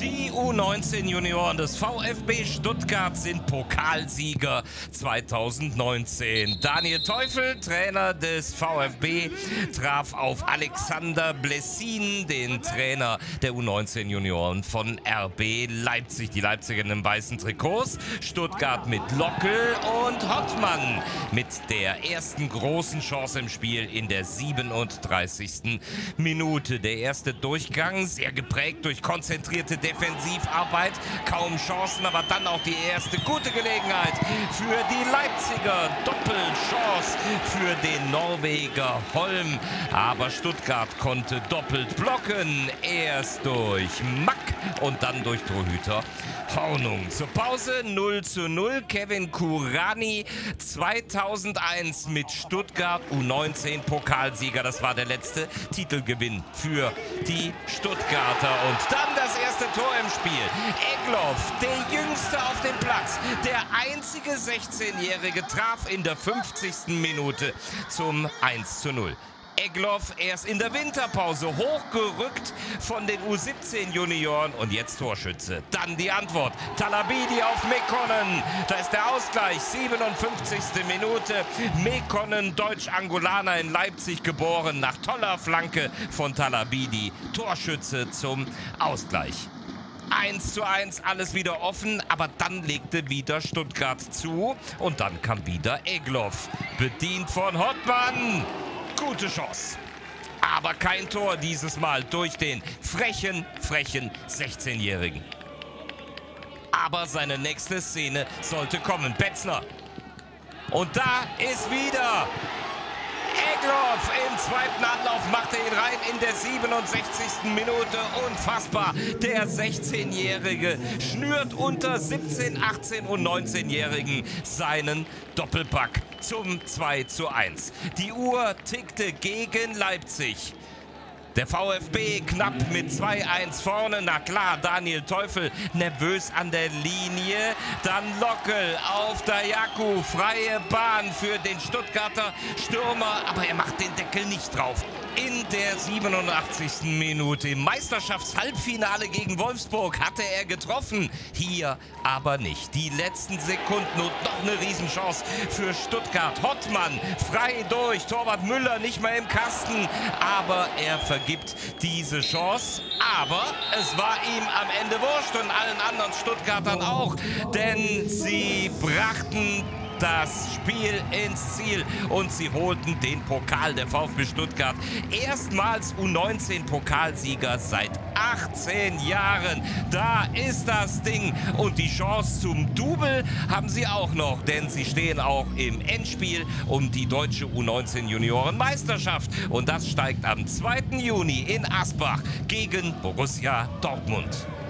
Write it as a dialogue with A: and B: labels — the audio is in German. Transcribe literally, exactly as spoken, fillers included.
A: Die U neunzehn Junioren des VfB Stuttgart sind Pokalsieger zweitausendneunzehn. Daniel Teufel, Trainer des VfB, traf auf Alexander Blessin, den Trainer der U neunzehn Junioren von R B Leipzig. Die Leipziger in weißen Trikots, Stuttgart mit Lockel und Hottmann mit der ersten großen Chance im Spiel in der siebenunddreißigsten Minute. Der erste Durchgang, sehr geprägt durch konzentrierte Defensivarbeit, kaum Chancen, aber dann auch die erste gute Gelegenheit für die Leipziger. Doppelchance für den Norweger Holm, aber Stuttgart konnte doppelt blocken. Erst durch Mack und dann durch Torhüter Hornung. Zur Pause null zu null. Kevin Kurani zweitausendeins mit Stuttgart U neunzehn Pokalsieger. Das war der letzte Titelgewinn für die Stuttgarter. Und dann das erste Tor im Spiel. Egloff, der Jüngste auf dem Platz, der einzige sechzehnjährige, traf in der fünfzigsten Minute zum eins zu null. Egloff erst in der Winterpause hochgerückt von den U siebzehn Junioren und jetzt Torschütze. Dann die Antwort. Talabidi auf Mekonnen. Da ist der Ausgleich. siebenundfünfzigste Minute. Mekonnen, Deutsch-Angolaner in Leipzig geboren. Nach toller Flanke von Talabidi. Torschütze zum Ausgleich. eins zu eins, alles wieder offen, aber dann legte wieder Stuttgart zu und dann kam wieder Egloff. Bedient von Hottmann. Gute Chance. Aber kein Tor dieses Mal durch den frechen, frechen sechzehnjährigen. Aber seine nächste Szene sollte kommen. Betzner. Und da ist wieder Egloff im zweiten Anlauf, machte ihn rein in der siebenundsechzigsten Minute. Unfassbar. Der sechzehnjährige schnürt unter siebzehn-, achtzehn- und neunzehnjährigen seinen Doppelpack zum zwei zu eins. Die Uhr tickte gegen Leipzig. Der VfB knapp mit zwei eins vorne. Na klar, Daniel Teufel nervös an der Linie. Dann Lockel auf Dajaku. Freie Bahn für den Stuttgarter Stürmer. Aber er macht den Deckel nicht drauf. In der siebenundachtzigsten Minute im Meisterschaftshalbfinale gegen Wolfsburg hatte er getroffen. Hier aber nicht. Die letzten Sekunden und noch eine Riesenchance für Stuttgart. Hottmann frei durch. Torwart Müller nicht mehr im Kasten. Aber er vergibt diese Chance. Aber es war ihm am Ende wurscht und allen anderen Stuttgartern auch. Denn sie brachten das Spiel ins Ziel und sie holten den Pokal. Der VfB Stuttgart erstmals U neunzehn Pokalsieger seit achtzehn Jahren. Da ist das Ding und die Chance zum Double haben sie auch noch, denn sie stehen auch im Endspiel um die deutsche U neunzehn Juniorenmeisterschaft und das steigt am zweiten Juni in Asbach gegen Borussia Dortmund.